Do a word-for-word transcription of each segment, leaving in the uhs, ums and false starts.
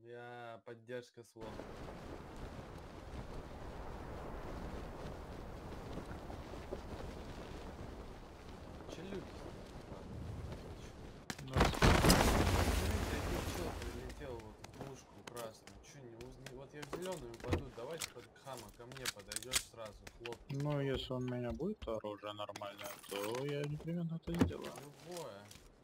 Я поддержка слов. Че люки? Прилетел вот в пушку красную. Че не узнал? Вот я в зеленую упаду. Давайте под хама ко мне подойдешь сразу. Хлоп. Ну, если у меня будет оружие нормальное, то я непременно это сделаю. Любое.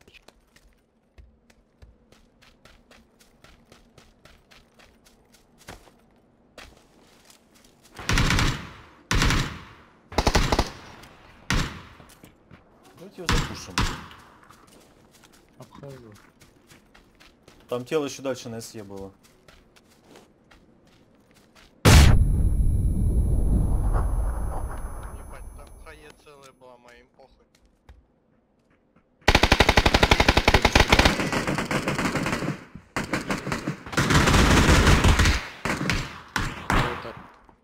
Давайте его запушим. Обхожу. Там тело еще дальше на СЕ было. Ебать, там хае целая была, моим похуй. Это...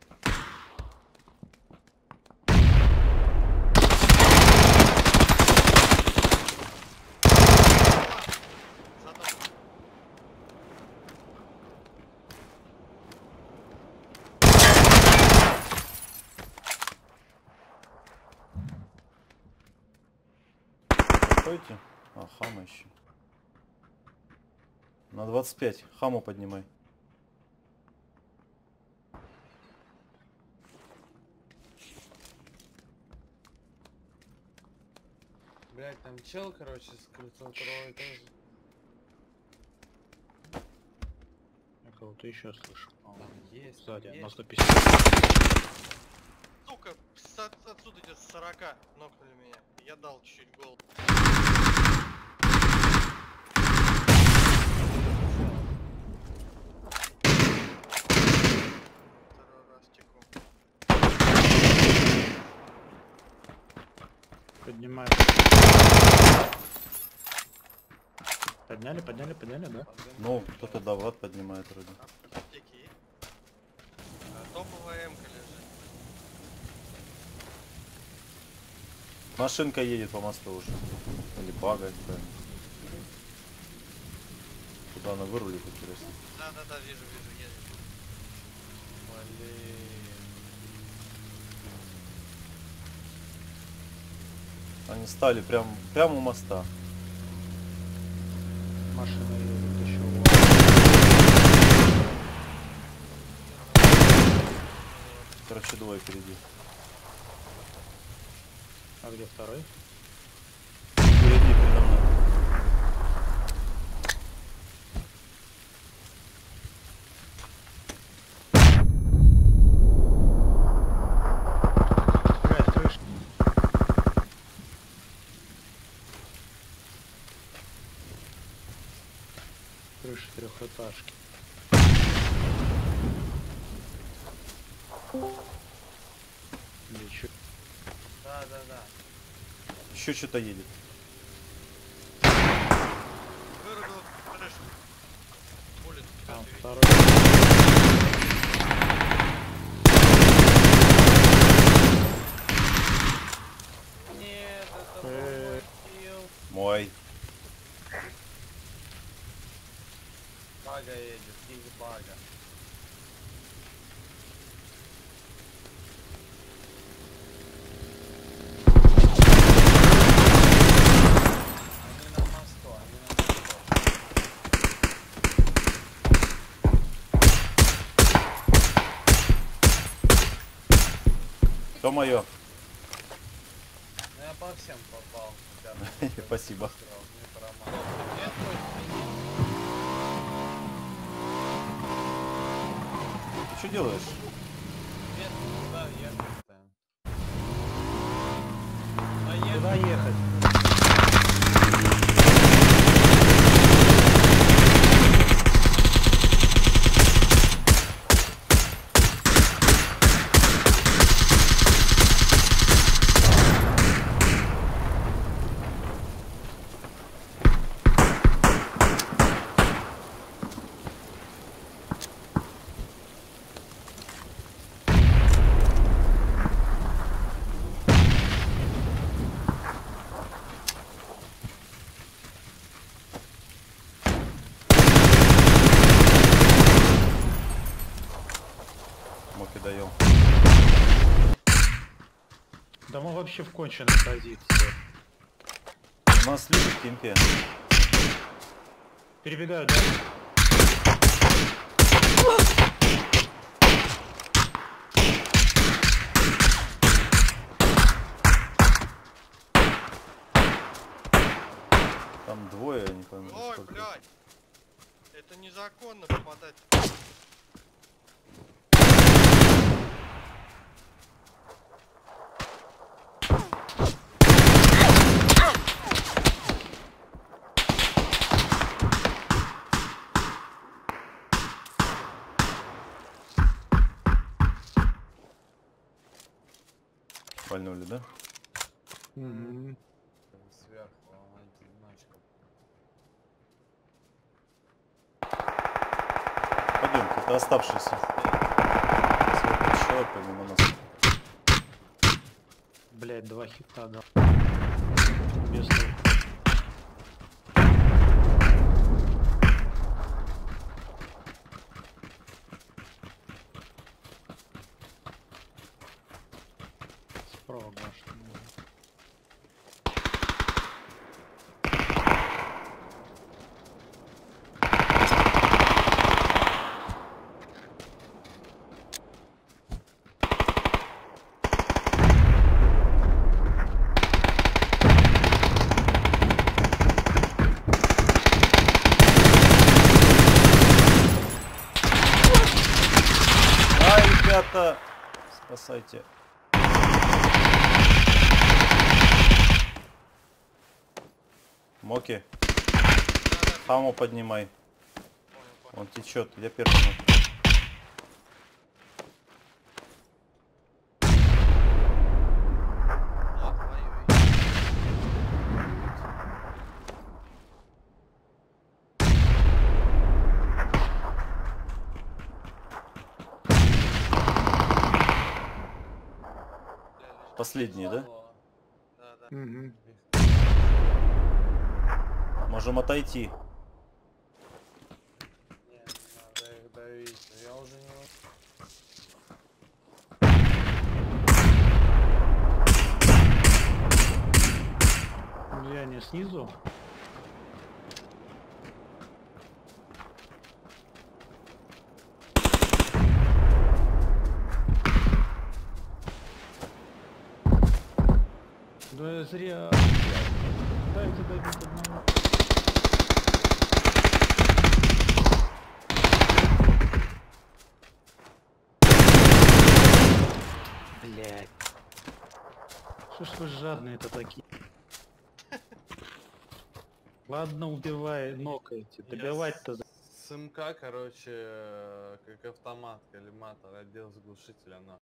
Зато Стойте. А, хама еще. На двадцать пять. Хаму поднимай. Блять, там чел, короче, с крыльцом второго этажа. Я кого-то еще слышу. О, Там есть. сзади, есть. на сто пятьдесят. сука, с- отсюда идет с сорока нокнули меня. Я дал чуть-чуть гол. Второй раз теку. Поднимаю. Подняли, подняли, подняли, да? Ну, кто-то Давлад поднимает вроде. Аптеки есть? А, топовая эмка лежит. Машинка едет по мосту уже. Или багает, правильно. Куда она вырулит, интересно. Да-да-да, вижу, вижу, едет. Блин. Они стали прям, прямо у моста. Машина едет еще. Короче, двое впереди. А где второй? Впереди, передо мной. Блядь, крыша. Крыша трехэтажки. Лечу. Да, да, да. Еще что-то едет. Вырубил крышу. Улиц, Там тебя второй. Нет, это Э. был Мой. Бага едет, кинг бага. Они на мосту, они на мосту. Кто мое? Ну я по всем попал. Спасибо. Мне пора мало. Нет, Ты что делаешь? нет, куда ехать-то? Куда ехать? втроем. Да мы вообще в конченной позиции. У нас люди в кемпе. Перебегаю, да? Там двое, я не пойму. Ой, сколько. блядь. Это незаконно попадать. Пальнули, да? Угу. Сверху, одиночка. Пойдем, это оставшийся. Сколько человек помимо нас. Блять, два хита дал. Без толку. Справа башня. Ай, ребята! Спасайте. Моки, Да-да, хаму поднимай. понял, понял. Он течет, я первый. Ох, ой-ой. Бля, лежит. Последний, да? Да-да. Угу. Можем отойти. Не, не надо их давить, но я уже не могу. Я не снизу. Да зря. Дайте добить одного. Блять. Что ж вы жадные-то такие? Ладно, убивай, нокайте. Я Добивать-то. с- С МК, короче, э, как автомат, коллиматор, отдел с глушителя, на.